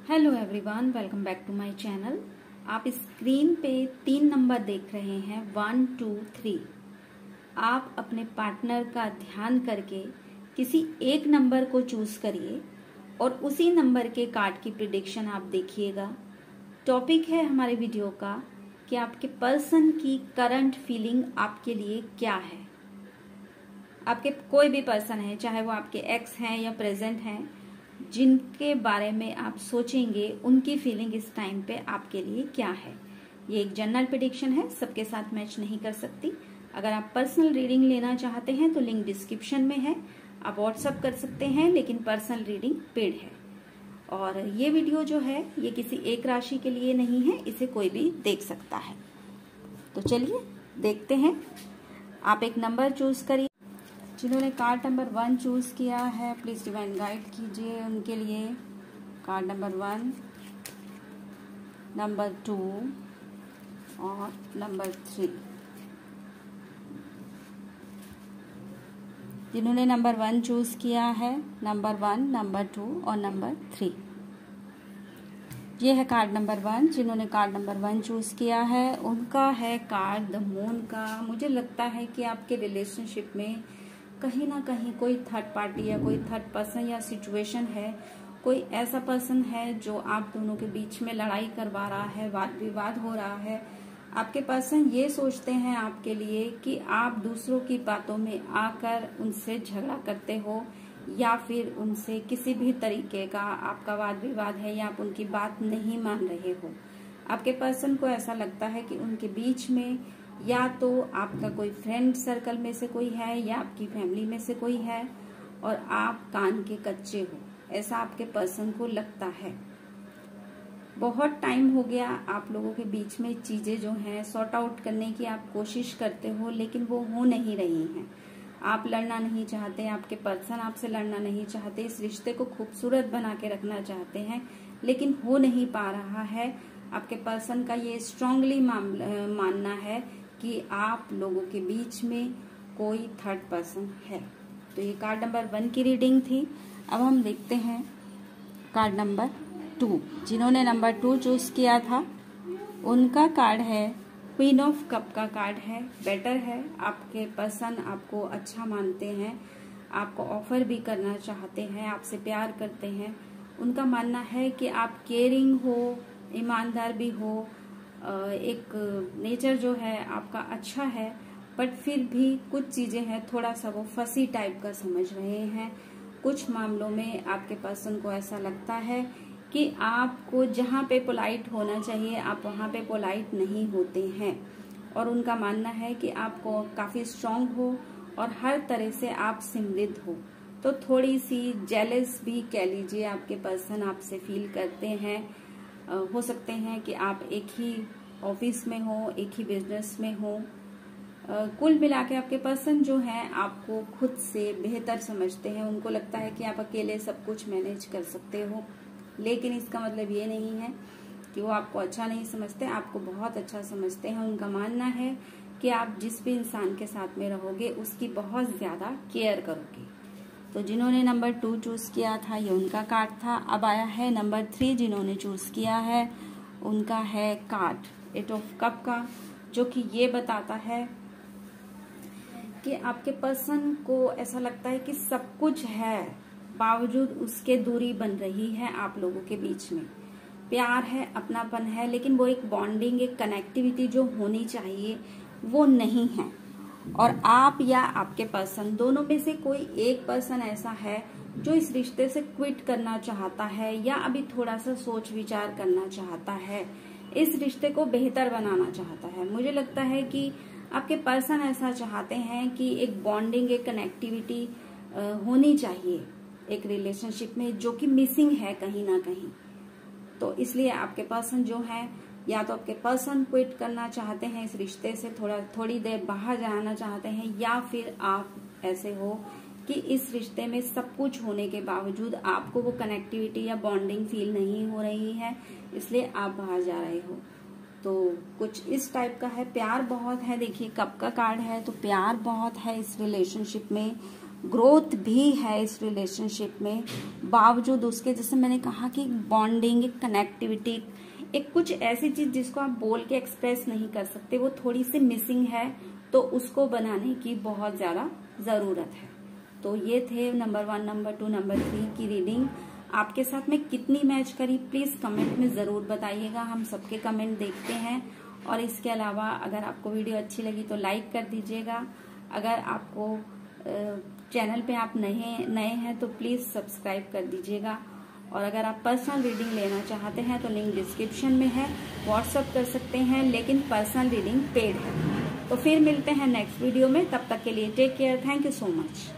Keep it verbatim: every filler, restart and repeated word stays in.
Hello everyone, welcome back to my channel. आप screen पे तीन नंबर देख रहे हैं, वन टू थ्री। आप अपने पार्टनर का ध्यान करके किसी एक नंबर को चूज करिए और उसी नंबर के कार्ड की प्रिडिक्शन आप देखिएगा। टॉपिक है हमारे वीडियो का कि आपके पर्सन की करंट फीलिंग आपके लिए क्या है। आपके कोई भी पर्सन है, चाहे वो आपके एक्स हैं या प्रेजेंट हैं, जिनके बारे में आप सोचेंगे उनकी फीलिंग इस टाइम पे आपके लिए क्या है। ये एक जनरल प्रेडिक्शन है, सबके साथ मैच नहीं कर सकती। अगर आप पर्सनल रीडिंग लेना चाहते हैं तो लिंक डिस्क्रिप्शन में है, आप व्हाट्सअप कर सकते हैं, लेकिन पर्सनल रीडिंग पेड है। और ये वीडियो जो है ये किसी एक राशि के लिए नहीं है, इसे कोई भी देख सकता है। तो चलिए देखते हैं। आप एक नंबर चूज करिए। जिन्होंने कार्ड नंबर वन चूज किया है, प्लीज डिवाइन गाइड कीजिए उनके लिए। Card number one, number two और नंबर थ्री। जिन्होंने नंबर वन चूज किया है, नंबर वन, नंबर टू और नंबर थ्री। ये है कार्ड नंबर वन। जिन्होंने कार्ड नंबर वन चूज किया है उनका है कार्ड द मून का। मुझे लगता है कि आपके रिलेशनशिप में कहीं ना कहीं कोई थर्ड पार्टी या कोई थर्ड पर्सन या सिचुएशन है। कोई ऐसा पर्सन है जो आप दोनों के बीच में लड़ाई करवा रहा है, वाद विवाद हो रहा है। आपके पर्सन ये सोचते हैं आपके लिए कि आप दूसरों की बातों में आकर उनसे झगड़ा करते हो या फिर उनसे किसी भी तरीके का आपका वाद विवाद है या आप उनकी बात नहीं मान रहे हो। आपके पर्सन को ऐसा लगता है कि उनके बीच में या तो आपका कोई फ्रेंड सर्कल में से कोई है या आपकी फैमिली में से कोई है और आप कान के कच्चे हो, ऐसा आपके पर्सन को लगता है। बहुत टाइम हो गया आप लोगों के बीच में चीजें जो हैं सॉर्ट आउट करने की आप कोशिश करते हो, लेकिन वो हो नहीं रही हैं। आप लड़ना नहीं चाहते, आपके पर्सन आपसे लड़ना नहीं चाहते, इस रिश्ते को खूबसूरत बना के रखना चाहते हैं, लेकिन हो नहीं पा रहा है। आपके पर्सन का ये स्ट्रांगली मानना है कि आप लोगों के बीच में कोई थर्ड पर्सन है। तो ये कार्ड नंबर वन की रीडिंग थी। अब हम देखते हैं कार्ड नंबर टू। जिन्होंने नंबर टू चूज किया था उनका कार्ड है क्वीन ऑफ कप का कार्ड है। बेटर है, आपके पर्सन आपको अच्छा मानते हैं, आपको ऑफर भी करना चाहते हैं, आपसे प्यार करते हैं। उनका मानना है कि आप केयरिंग हो, ईमानदार भी हो, एक नेचर जो है आपका अच्छा है, बट फिर भी कुछ चीजें हैं थोड़ा सा वो फसी टाइप का समझ रहे हैं। कुछ मामलों में आपके पर्सन को ऐसा लगता है कि आपको जहाँ पे पोलाइट होना चाहिए आप वहाँ पे पोलाइट नहीं होते हैं। और उनका मानना है कि आपको काफी स्ट्रांग हो और हर तरह से आप समृद्ध हो। तो थोड़ी सी जेलस भी कह लीजिए आपके पर्सन आपसे फील करते हैं। हो सकते हैं कि आप एक ही ऑफिस में हो, एक ही बिजनेस में हो। कुल मिला के आपके पर्सन जो है आपको खुद से बेहतर समझते हैं। उनको लगता है कि आप अकेले सब कुछ मैनेज कर सकते हो, लेकिन इसका मतलब ये नहीं है कि वो आपको अच्छा नहीं समझते, आपको बहुत अच्छा समझते हैं। उनका मानना है कि आप जिस भी इंसान के साथ में रहोगे उसकी बहुत ज्यादा केयर करोगे। तो जिन्होंने नंबर टू चूज किया था ये उनका कार्ड था। अब आया है नंबर थ्री। जिन्होंने चूज किया है उनका है कार्ड एट ऑफ कप का, जो कि ये बताता है कि आपके पर्सन को ऐसा लगता है कि सब कुछ है, बावजूद उसके दूरी बन रही है आप लोगों के बीच में। प्यार है, अपनापन है, लेकिन वो एक बॉन्डिंग, एक कनेक्टिविटी जो होनी चाहिए वो नहीं है। और आप या आपके पर्सन दोनों में से कोई एक पर्सन ऐसा है जो इस रिश्ते से क्विट करना चाहता है या अभी थोड़ा सा सोच विचार करना चाहता है, इस रिश्ते को बेहतर बनाना चाहता है। मुझे लगता है कि आपके पर्सन ऐसा चाहते हैं कि एक बॉन्डिंग, एक कनेक्टिविटी होनी चाहिए एक रिलेशनशिप में, जो कि मिसिंग है कहीं ना कहीं। तो इसलिए आपके पर्सन जो है, या तो आपके पर्सन क्विट करना चाहते हैं इस रिश्ते से, थोड़ा थोड़ी देर बाहर जाना चाहते हैं, या फिर आप ऐसे हो कि इस रिश्ते में सब कुछ होने के बावजूद आपको वो कनेक्टिविटी या बॉन्डिंग फील नहीं हो रही है, इसलिए आप बाहर जा रहे हो। तो कुछ इस टाइप का है। प्यार बहुत है, देखिए कप का कार्ड है तो प्यार बहुत है इस रिलेशनशिप में। ग्रोथ भी है इस रिलेशनशिप में, बावजूद उसके, जैसे मैंने कहा कि बॉन्डिंग, एक कनेक्टिविटी, एक कुछ ऐसी चीज जिसको आप बोल के एक्सप्रेस नहीं कर सकते, वो थोड़ी सी मिसिंग है, तो उसको बनाने की बहुत ज्यादा जरूरत है। तो ये थे number one, number two, number three की रीडिंग। आपके साथ में कितनी मैच करी प्लीज कमेंट में जरूर बताइएगा, हम सबके कमेंट देखते हैं। और इसके अलावा अगर आपको वीडियो अच्छी लगी तो लाइक कर दीजिएगा। अगर आपको चैनल पे आप नए नए हैं तो प्लीज सब्सक्राइब कर दीजिएगा। और अगर आप पर्सनल रीडिंग लेना चाहते हैं तो लिंक डिस्क्रिप्शन में है, व्हाट्सअप कर सकते हैं, लेकिन पर्सनल रीडिंग पेड है। तो फिर मिलते हैं नेक्स्ट वीडियो में, तब तक के लिए take care, thank you so much.